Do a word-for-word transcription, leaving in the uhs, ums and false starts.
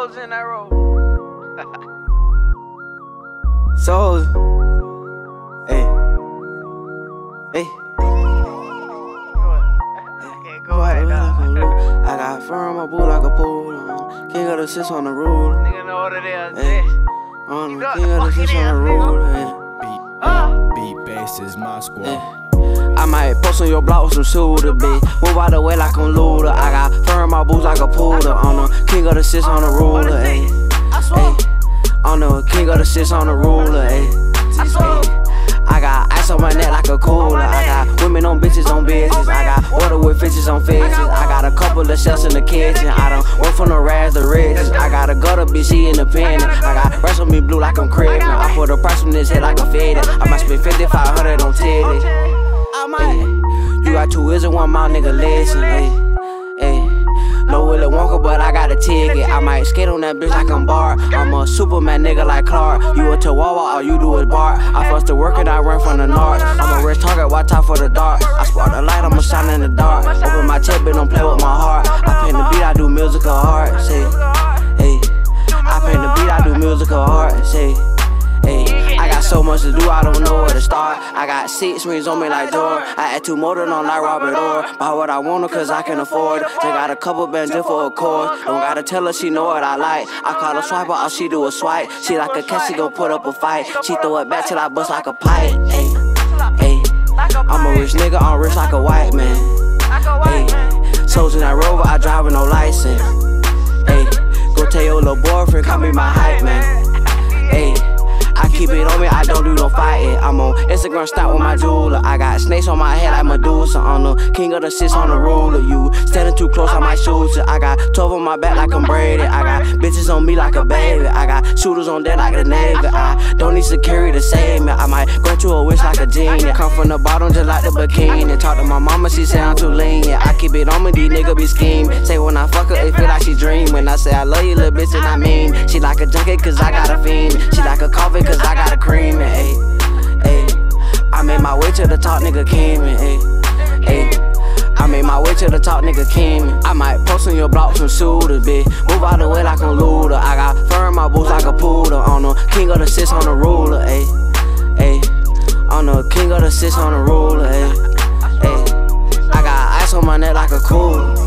Souls in that road. Souls. Hey. Hey. Okay, go ahead, dog. I got firm, my boo like a pool. King of the six on the rule. Nigga know what it is, Hey. bitch. On the got king of the fucking six on the ass, rule. nigga. Hey. Uh. Beat bass is my squad. Hey. I might post on your block with some shooter, bitch. Move out the way like I'm Luda. I got firm, my boots like a poodle. On the king of the six on the ruler. Hey. Hey. On the king of the six on the ruler. Hey. I got ice on my neck like a cooler. I got women on bitches on bitches. I got water with fishes on fishes. I got a couple of shells in the kitchen. I don't work from the rags to riches. I got a gutter bitch, she independent. I got rest on me blue like I'm cribbing. I put a price on this head like a faded. I might spend fifty-five hundred on titty. Ay, you got two ears and one mouth, nigga, listen. Ay, ay. No Willy Wonka, but I got a ticket. I might skate on that bitch like I'm Bart. I'm a Superman nigga like Clark. You a Chihuahua, all you do is bark. I fuss to work and I run from the north. I'm a rich target, watch out for the dark. I spark the light, I'ma shine in the dark. Open my chest, but don't play with my heart. I paint the beat, I do musical art. Say, hey. I paint the beat, I do musical art. Say, hey. I got so much to do, I don't know where to start. I got six rings on me like Dora. I had two more than on like Robert Orr. Buy what I want cause I can afford. Just got a couple bands just for a chord. Don't gotta tell her she know what I like. I call her swiper, all she do is swipe. She like a cat, she gon' put up a fight. She throw it back till I bust like a pipe. Hey, hey. I'm a rich nigga, I'm rich like a white man. Hey, souls in that Rover, I drive with no license. Hey, go tell your little boyfriend, call me my hype man. Hey. I keep it on me, I don't do no fighting. I'm on Instagram, stop with my jeweler. I got snakes on my head like Medusa. On the king of the six on the ruler. You standing too close, I might shoot you. I got twelve on my back like I'm Brady. I got bitches on me like a baby. I got shooters on deck like the Navy. I don't need security to save me. I might grant you a wish like a genie. Come from the bottom just like the bikini. Talk to my mama, she say I'm too lenient. I keep it on me, these niggas be scheming. Say when I fuck her, it feel like she dreaming. I say I love you, little bitch, and I mean. She like a junkie cause I got a fiend. She like a coffee cause I got a cream, ayy, ayy. I made my way to the top, nigga came in, ayy, ayy. I made my way to the top, nigga came in. I might post on your block with some shooters, bitch. Move out the way like I'm Luda. I got fur in my boots like a poodle. On the king of the six on the ruler, ayy, ayy. On the king of the six on the ruler, ayy, ayy. I got ice on my neck like a cooler.